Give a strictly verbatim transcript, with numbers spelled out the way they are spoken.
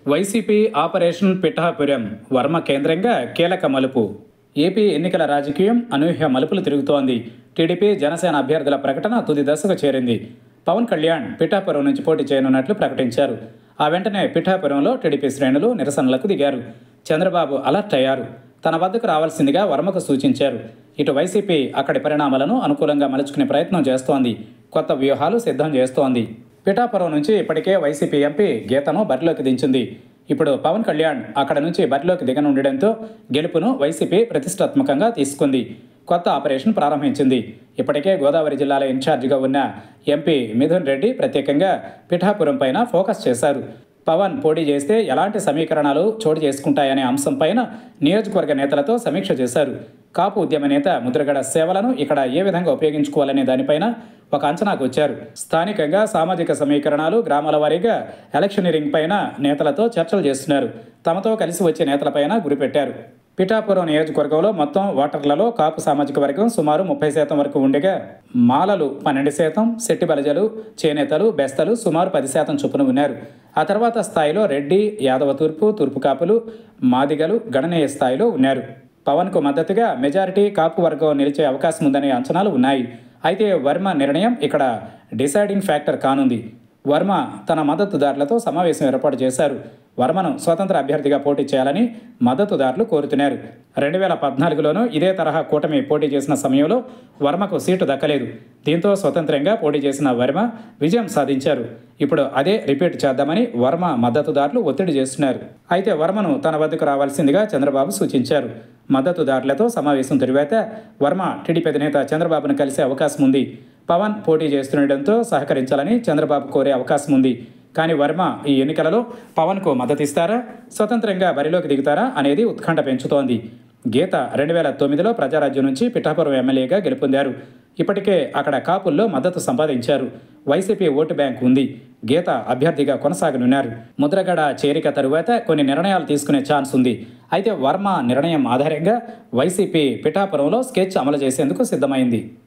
YCP operation Pithapuram Varma కేంద్రంగా కీలక మలుపు. ఏపీ ఎన్నికల రాజకీయం అనూహ్య మలుపులు తిరుగుతోంది. టీడీపీ జనసేన అభ్యర్థుల ప్రకటన తుది దశకు చేరింది. పవన్ కళ్యాణ్ పిఠాపురం నుంచి పోటీ చేయనున్నట్లు ప్రకటించారు. ఆ వెంటనే పిఠాపురంలో టీడీపీ శ్రేణులు నిరసనలకు దిగారు. చంద్రబాబు అలర్ట్ అయ్యారు. తన వద్దకు రావాల్సిందిగా వర్మకు సూచించారు. ఇటు వైసీపీ అక్కడి పరిణామాలను అనుకూలంగా మలుచుకునే ప్రయత్నం చేస్తోంది. కొత్త వ్యూహాలు సిద్ధం చేస్తోంది. పిఠాపురం నుంచి ఇప్పటికే వైసీపీ ఎంపీ గీతను బరిలోకి దించింది. ఇప్పుడు పవన్ కళ్యాణ్ అక్కడ నుంచి బరిలోకి దిగనుండడంతో గెలుపును వైసీపీ ప్రతిష్టాత్మకంగా తీసుకుంది. కొత్త ఆపరేషన్ ప్రారంభించింది. ఇప్పటికే గోదావరి జిల్లాల ఇన్ఛార్జిగా ఉన్న ఎంపీ మిథున్ రెడ్డి ప్రత్యేకంగా పిఠాపురం పైన ఫోకస్ చేశారు. పవన్ పోటీ చేస్తే ఎలాంటి సమీకరణాలు చోటు చేసుకుంటాయనే అంశంపైన నియోజకవర్గ నేతలతో సమీక్ష చేశారు. కాపు ఉద్యమ నేత ముద్రగడ సేవలను ఇక్కడ ఏ విధంగా ఉపయోగించుకోవాలనే దానిపైన ఒక అంచనాకు వచ్చారు. స్థానికంగా సామాజిక సమీకరణాలు, గ్రామాల వారీగా ఎలక్షనీరింగ్ పైన నేతలతో చర్చలు చేస్తున్నారు. తమతో కలిసి వచ్చే నేతలపైన గురిపెట్టారు. పిఠాపురం నియోజకవర్గంలో మొత్తం ఓటర్లలో కాపు సామాజిక వర్గం సుమారు ముప్పై శాతం వరకు ఉండగా మాలలు పన్నెండు శాతం, శెట్టి బలజలు, చేనేతలు, బెస్తలు సుమారు పది శాతం చొప్పున ఉన్నారు. ఆ తర్వాత స్థాయిలో రెడ్డి, యాదవ తూర్పు, తూర్పు కాపులు, మాదిగలు గణనీయ స్థాయిలో ఉన్నారు. పవన్కు మద్దతుగా మెజారిటీ కాపు వర్గం నిలిచే అవకాశం ఉందనే అంచనాలు ఉన్నాయి. అయితే వర్మ నిర్ణయం ఇక్కడ డిసైడింగ్ ఫ్యాక్టర్ కానుంది. వర్మ తన మద్దతుదారులతో సమావేశం ఏర్పాటు చేశారు. వర్మను స్వతంత్ర అభ్యర్థిగా పోటీ చేయాలని మద్దతుదారులు కోరుతున్నారు. రెండు వేల పద్నాలుగులోనూ ఇదే తరహా కూటమి పోటీ చేసిన సమయంలో వర్మకు సీటు దక్కలేదు. దీంతో స్వతంత్రంగా పోటీ చేసిన వర్మ విజయం సాధించారు. ఇప్పుడు అదే రిపీట్ చేద్దామని వర్మ మద్దతుదారులు ఒత్తిడి చేస్తున్నారు. అయితే వర్మను తన వద్దకు రావాల్సిందిగా చంద్రబాబు సూచించారు. మద్దతుదారులతో సమావేశం తరువాత వర్మ టీడీపీ అధినేత చంద్రబాబును కలిసే అవకాశం ఉంది. పవన్ పోటీ చేస్తుండటంతో సహకరించాలని చంద్రబాబు కోరే అవకాశం ఉంది. కానీ వర్మ ఈ ఎన్నికలలో పవన్కు మద్దతిస్తారా, స్వతంత్రంగా బరిలోకి దిగుతారా అనేది ఉత్కంఠ పెంచుతోంది. గీత రెండు వేల తొమ్మిదిలో ప్రజారాజ్యం నుంచి పిఠాపురం ఎమ్మెల్యేగా గెలుపొందారు. ఇప్పటికే అక్కడ కాపుల్లో మద్దతు సంపాదించారు. వైసీపీ ఓటు బ్యాంక్ ఉంది. గీత అభ్యర్థిగా కొనసాగనున్నారు. ముద్రగడ చేరిక తరువాత కొన్ని నిర్ణయాలు తీసుకునే ఛాన్స్ ఉంది. అయితే వర్మ నిర్ణయం ఆధారంగా వైసీపీ పిఠాపురంలో స్కెచ్ అమలు చేసేందుకు సిద్ధమైంది.